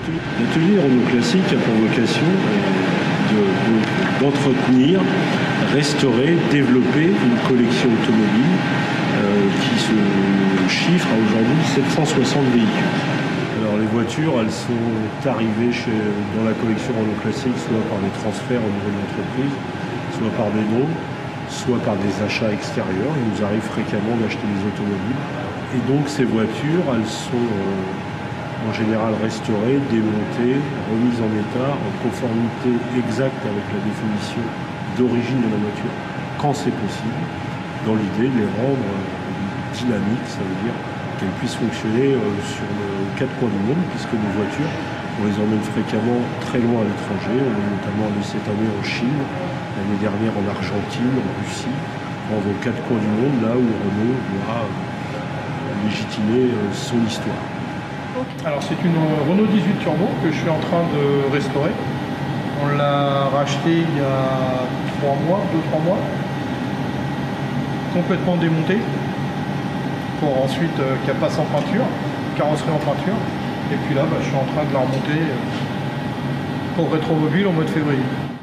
L'atelier Renault Classique a pour vocation d'entretenir, restaurer, développer une collection automobile qui se chiffre à aujourd'hui 760 véhicules. Alors les voitures, elles sont arrivées dans la collection Renault Classique soit par des transferts au niveau de l'entreprise, soit par des dons, soit par des achats extérieurs. Il nous arrive fréquemment d'acheter des automobiles. Et donc ces voitures, elles sont en général restaurées, démontées, remises en état, en conformité exacte avec la définition d'origine de la voiture, quand c'est possible, dans l'idée de les rendre dynamiques, ça veut dire qu'elles puissent fonctionner sur les quatre coins du monde, puisque nos voitures, on les emmène fréquemment très loin à l'étranger. On est notamment allé cette année en Chine, l'année dernière en Argentine, en Russie, dans les quatre coins du monde, là où Renault doit légitimer son histoire. Alors c'est une Renault 18 Turbo que je suis en train de restaurer. On l'a racheté il y a 2-3 mois, complètement démontée, pour ensuite qu'elle passe en peinture, carrosserie en peinture. Et puis là, je suis en train de la remonter pour Rétromobile au mois de février.